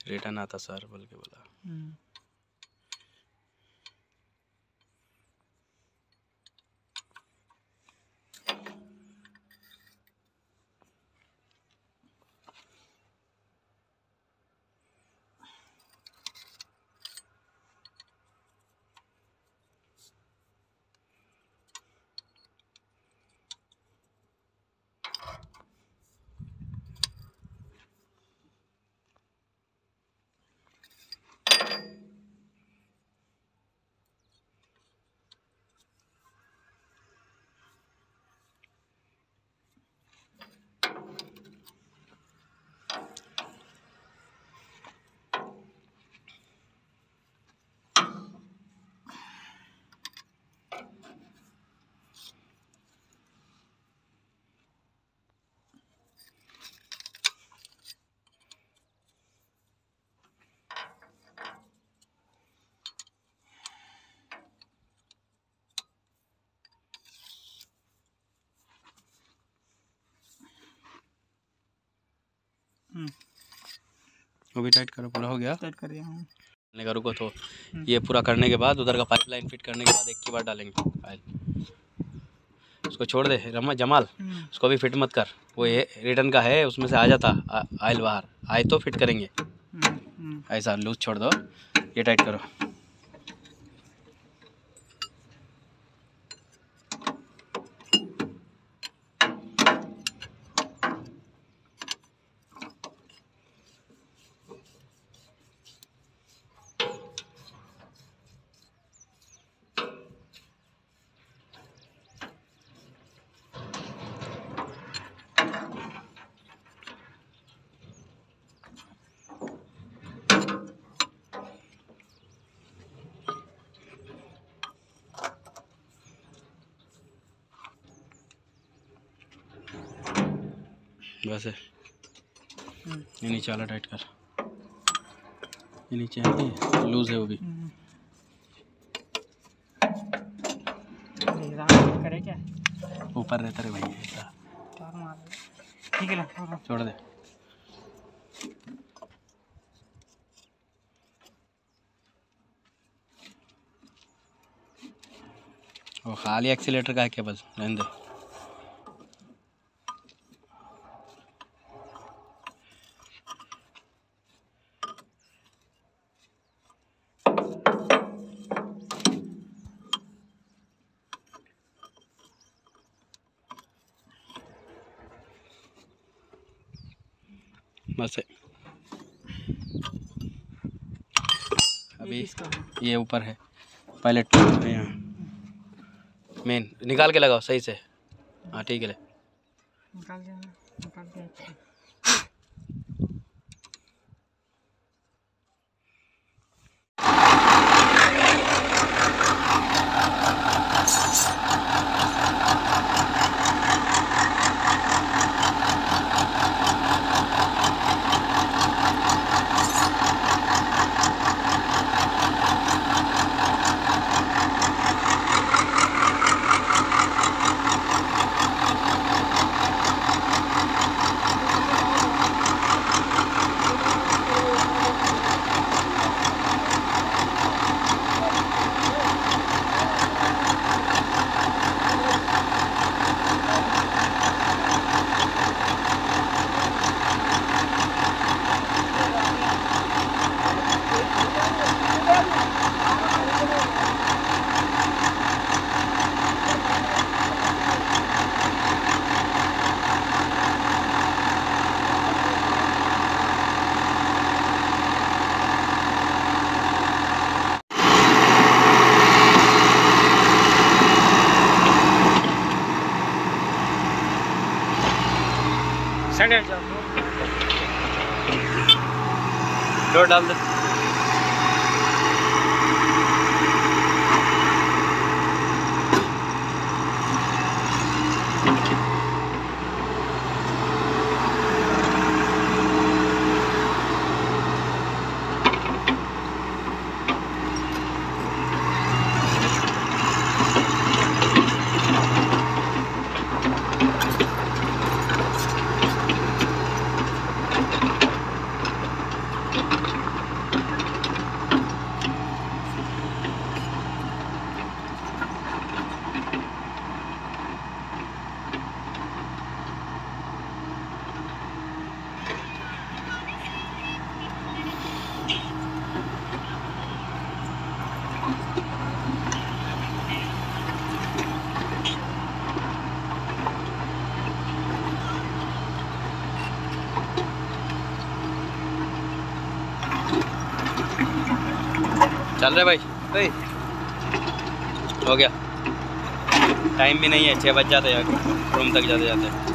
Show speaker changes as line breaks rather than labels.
Return आता sir बोल के बोला। वो भी टाइट करो, पूरा हो गया।
टाइट कर दिया हूँ।
का रुको तो ये पूरा करने के बाद उधर का पाइपलाइन फिट करने के बाद एक की बार डालेंगे फाइल। उसको छोड़ दे जमाल, उसको भी फिट मत कर। वो ये रिटर्न का है, उसमें से आ जाता आयल बाहर आए तो फिट करेंगे। ऐसा लूज छोड़ दो, ये टाइट करो। बस ये नीचे वाला टाइट कर, ये नीचे है लूज है वो भी।
करे क्या
ऊपर रहता रे भाई ऐसा।
ठीक है ना,
छोड़ दे। वो खाली एक्सीलेटर का है क्या, बस रहने दे। बस अभी ये ऊपर है पायलट यहाँ मेन, निकाल के लगाओ सही से। हाँ ठीक है,
निकाल दिया।
डोर डाल दे। चल रहे भाई भाई, हो गया। टाइम भी नहीं है, 6 बज जाते हैं रूम तक जाते जाते।